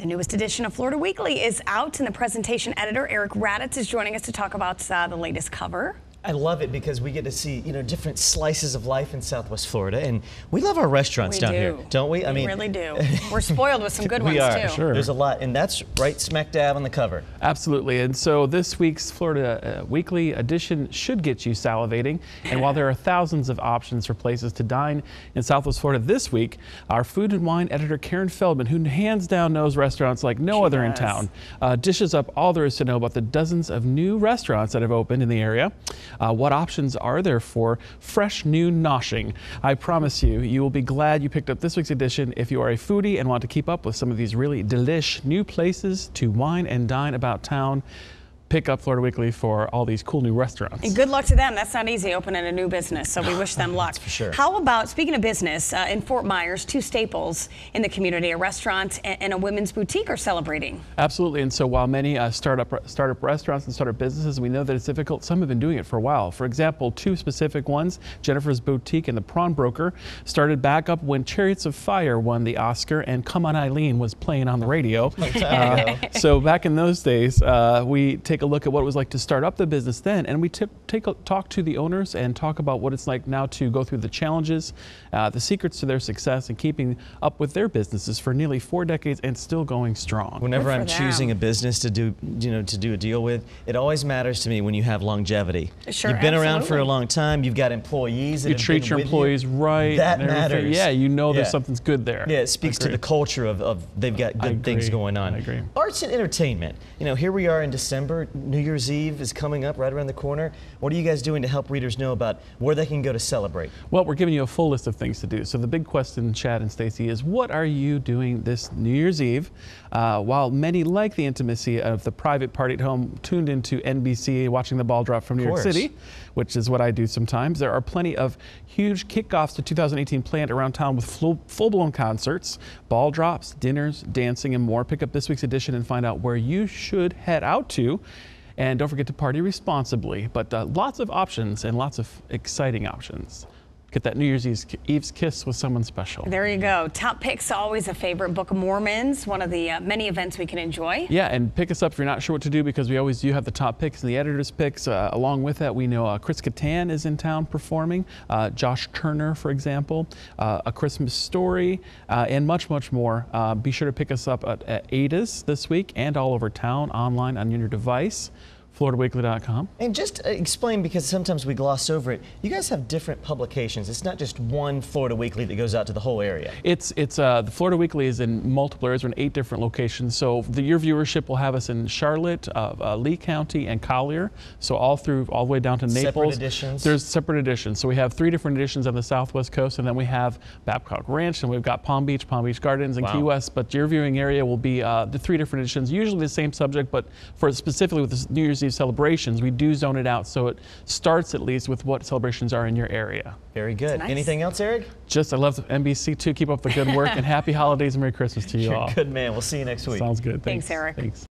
The newest edition of Florida Weekly is out, and the presentation editor, Eric Raditz, is joining us to talk about the latest cover. I love it because we get to see, different slices of life in Southwest Florida, and we love our restaurants down here, don't we? We really do. We're spoiled with some good ones, too. Sure. There's a lot, and that's right smack dab on the cover. Absolutely, and so this week's Florida Weekly edition should get you salivating, and while there are thousands of options for places to dine in Southwest Florida this week, our food and wine editor, Karen Feldman, who hands down knows restaurants like no other in town, dishes up all there is to know about the dozens of new restaurants that have opened in the area. What options are there for fresh new noshing? I promise you, you will be glad you picked up this week's edition if you are a foodie and want to keep up with some of these really delish new places to wine and dine about town. Pick up Florida Weekly for all these cool new restaurants. And good luck to them. That's not easy, opening a new business, so we wish them luck. For sure. How about, speaking of business, in Fort Myers, two staples in the community, a restaurant and a women's boutique, are celebrating. Absolutely, and so while many startup restaurants and startup businesses, we know that it's difficult, some have been doing it for a while. For example, two specific ones, Jennifer's Boutique and the Prawn Broker, started back up when Chariots of Fire won the Oscar and Come On Eileen was playing on the radio. So back in those days, we take a look at what it was like to start up the business then, and we talk to the owners and talk about what it's like now to go through the challenges, the secrets to their success and keeping up with their businesses for nearly 4 decades and still going strong. Whenever I'm choosing a business to do, to do a deal with, it always matters to me when you have longevity. Sure, you've been around for a long time. You've got employees that you treat your employees right. That matters. Yeah, you know there's something's good there. Yeah, it speaks to the culture of they've got good things going on. I agree. Arts and entertainment. Here we are in December. New Year's Eve is coming up right around the corner. What are you guys doing to help readers know about where they can go to celebrate? Well, we're giving you a full list of things to do. So the big question, Chad and Stacy, is what are you doing this New Year's Eve? While many like the intimacy of the private party at home, tuned into NBC watching the ball drop from New York City, which is what I do sometimes, there are plenty of huge kickoffs to 2018 planned around town with full-blown concerts, ball drops, dinners, dancing, and more. Pick up this week's edition and find out where you should head out to. And don't forget to party responsibly, but lots of options and lots of exciting options. Get that New Year's Eve's kiss with someone special. There you go. Top Picks, always a favorite. Book of Mormons, one of the many events we can enjoy. Yeah, and pick us up if you're not sure what to do, because we always do have the top picks and the editor's picks. Along with that, we know Chris Kattan is in town performing, Josh Turner, for example, A Christmas Story, and much, much more. Be sure to pick us up at Ada's this week and all over town, online on your device. FloridaWeekly.com. And just explain, because sometimes we gloss over it, you guys have different publications. It's not just one Florida Weekly that goes out to the whole area. The Florida Weekly is in multiple areas. We're in 8 different locations. So your viewership will have us in Charlotte, Lee County, and Collier. So all the way down to Naples. Separate editions? There's separate editions. So we have 3 different editions on the Southwest Coast, and then we have Babcock Ranch, and we've got Palm Beach Gardens, and Key West. But your viewing area will be the 3 different editions, usually the same subject, but for specifically with the New Year's Eve celebrations, we do zone it out so it starts at least with what celebrations are in your area. Very good. Nice. Anything else, Eric? I love NBC too. Keep up the good work and happy holidays and Merry Christmas to you all. Good man. We'll see you next week. Sounds good. Thanks, Eric. Thanks.